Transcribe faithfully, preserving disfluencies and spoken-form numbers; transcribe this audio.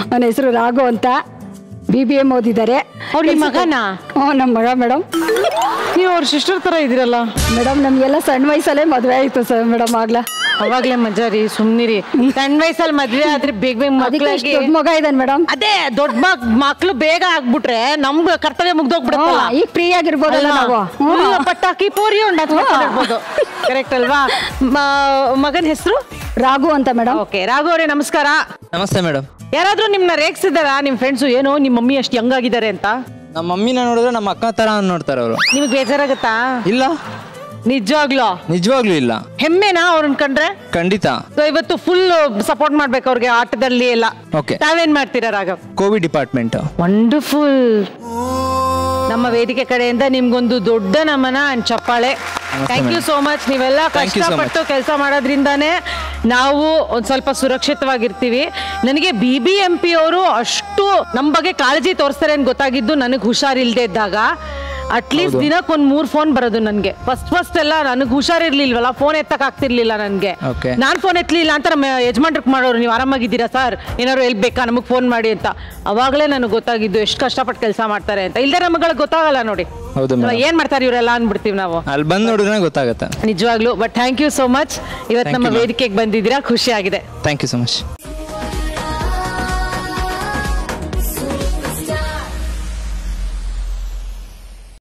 ನನ್ನ ಹೆಸರು ರಾಘು ಅಂತ, ಬಿ ಬಿ ಎಂ ಓದಿದ್ದಾರೆ. ಅವ್ರ ನಿಮ್ಮ ಮಗನಾ? ಹ್ಞೂ ನಮ್ಮ ಮಗ ಮೇಡಮ್. ನೀವು ಅವ್ರ ಸಿಸ್ಟರ್ ತರ ಇದ್ದೀರಲ್ಲ ಮೇಡಮ್. ನಮ್ಗೆಲ್ಲ ಸಣ್ಣ ವಯಸ್ಸಲ್ಲೇ ಮದುವೆ ಆಯ್ತು ಸರ್ ಮೇಡಮ್. ಆಗ್ಲಾ ಅವಾಗ್ಲೇ ಮಜಾ ರೀ, ಸುಮ್ನಿರಿ. ಸಣ್ಣ ವಯಸ್ಸಲ್ಲಿ ಮದ್ವೆ ಆದ್ರೆ ಬೇಗ ಬೇಗ ಮಕ್ಕಳಿಗೆ ದೊಡ್ಡ ಮಗ ಇದ್ದಾನೆ ಮೇಡಮ್. ಅದೇ ದೊಡ್ಡ ಮಕ್ ಮಕ್ಳು ಬೇಗ ಆಗ್ಬಿಟ್ರೆ ನಮ್ ಕರ್ತವ್ಯ ಮುಗ್ದೋಗ್ಬಿಡುತ್ತಲ್ಲ. ಈಗ ಫ್ರೀ ಆಗಿರ್ಬೋದಲ್ಲ ನಾವು. ಪಟಾಕಿ ಪೋರಿ ಉಂಡಾಡ್ಬೋದು. ಕರೆಕ್ಟ್ ಅಲ್ವಾ? ಮಗನ ಹೆಸರು ರಾಘು ಅಂತ ಮೇಡಮ್. ಓಕೆ ರಾಘು ಅವರೇ ನಮಸ್ಕಾರ. ನಮಸ್ತೆ ಮೇಡಮ್. ಯಾರಾದ್ರೂ ನಿಮ್ನ ರೇಗ್ಸಿದಾರಾ ನಿಮ್ ಫ್ರೆಂಡ್ಸು ಏನೋ ನಿಮ್ಮ ಮಮ್ಮಿ ಅಷ್ಟು ಯಂಗ್ ಆಗಿದ್ದಾರೆ ಅಂತ? ನಮ್ಮ ಮಮ್ಮಿನ ನೋಡಿದ್ರೆ ನಮ್ಮ ಅಕ್ಕ ತರ ನೋಡ್ತಾರೆ ಅವರು. ನಿಮ್ಗೆ ಬೇಜಾರಾಗತ್ತಾ? ಇಲ್ಲ, ನಿಜವಾಗ್ಲೂ ನಿಜವಾಗ್ಲೂ ಇಲ್ಲ. ಹೆಮ್ಮೆನಾ ಅವ್ರನ್ನ ಕಂಡ್ರೆ? ಖಂಡಿತ. ಸೊ ಇವತ್ತು ಫುಲ್ ಸಪೋರ್ಟ್ ಮಾಡ್ಬೇಕು ಅವ್ರಿಗೆ ಆಟದಲ್ಲಿ ಎಲ್ಲ. ಓಕೆ. ತಾವೇನ್ ಮಾಡ್ತೀರಾ ರಾಘವ್? Covid department. ವಂಡರ್ಫುಲ್. ನಮ್ಮ ವೇದಿಕೆ ಕಡೆಯಿಂದ ನಿಮ್ಗೊಂದು ದೊಡ್ಡ ನಮನ ಅಂಡ್ ಚಪ್ಪಾಳೆ. Thank you so much. ನೀವೆಲ್ಲ ಕಷ್ಟಪಟ್ಟು ಕೆಲಸ ಮಾಡೋದ್ರಿಂದಾನೇ ನಾವು ಒಂದ್ ಸ್ವಲ್ಪ ಸುರಕ್ಷಿತವಾಗಿರ್ತೀವಿ. ನನಗೆ ಬಿ ಬಿ ಎಂ ಪಿ ಅವರು ಅಷ್ಟು ನಮ್ಮ ಬಗ್ಗೆ ಕಾಳಜಿ ತೋರಿಸ್ತಾರೆ ಅಂತ ಗೊತ್ತಾಗಿದ್ದು ನನಗೆ ಹುಷಾರಿಲ್ದೇ ಇದ್ದಾಗ. ಅಟ್ಲೀಸ್ಟ್ ದಿನಕ್ಕೆ ಒಂದ್ ಮೂರ್ ಫೋನ್ ಬರೋದು ನನ್ಗೆ. ಫಸ್ಟ್ ಫಸ್ಟ್ ಎಲ್ಲ ನನಗೆ ಹುಷಾರಿರ್ಲಿಲ್ವಲ್ಲ, ಫೋನ್ ಎತ್ತಕ್ ಆಗ್ತಿರ್ಲಿಲ್ಲ ನನ್ಗೆ. ನಾನ್ ಫೋನ್ ಎತ್ತಲಿಲ್ಲ ಅಂತ ನಮ್ಮ ಯಜಮಾನ್ರಿಗೆ ಮಾಡೋರು, ನೀವು ಆರಾಮಾಗಿದ್ದೀರಾ ಸರ್, ಏನಾದ್ರು ಎಲ್ ಬೇಕಾ ನಮಗ್ ಫೋನ್ ಮಾಡಿ ಅಂತ. ಅವಾಗಲೇ ನನಗೆ ಗೊತ್ತಾಗಿದ್ದು ಎಷ್ಟು ಕಷ್ಟಪಟ್ಟು ಕೆಲಸ ಮಾಡ್ತಾರೆ ಅಂತ. ಇಲ್ದೇ ನಮ್ಗಳಿಗೆ ಗೊತ್ತಾಗಲ್ಲ ನೋಡಿ ಏನ್ ಮಾಡ್ತಾರೆ ಇವರೆಲ್ಲ ಅನ್ಬಿಡ್ತೀವಿ ನಾವು. ಅಲ್ಲಿ ಬಂದ್ ನೋಡಿದ್ರೆ ಗೊತ್ತಾಗುತ್ತೆ ನಿಜವಾಗ್ಲು. But thank you so much. ಇವತ್ತು ನಮ್ಮ ವೇದಿಕೆಗೆ ಬಂದಿದ್ದೀರಾ, ಖುಷಿ ಆಗಿದೆ. Thank you so much.